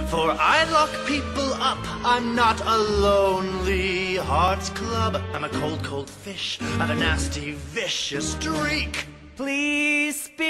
For I lock people up, I'm not a lonely hearts club. I'm a cold, cold fish of a nasty, vicious streak. Please speak.